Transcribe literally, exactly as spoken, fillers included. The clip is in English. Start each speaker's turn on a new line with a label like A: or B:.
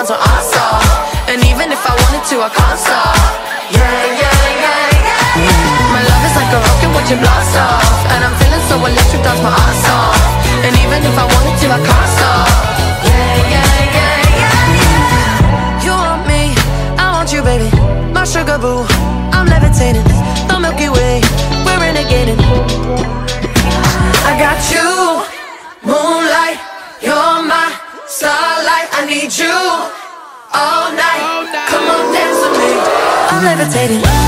A: times when I stop. And even if I wanted to, I can't stop. Yeah, yeah, yeah, yeah. My love is like a rocket watching blast off. And I'm feeling so electric, that's my ass off. And even if I wanted to, I can't stop. Yeah, yeah, yeah, yeah. You want me, I want you, baby. My sugar boo, I'm levitating. The Milky Way, we're renegading. I got you, moonlight, you're my starlight. I need you all night. Come on, dance with me. I'm levitating.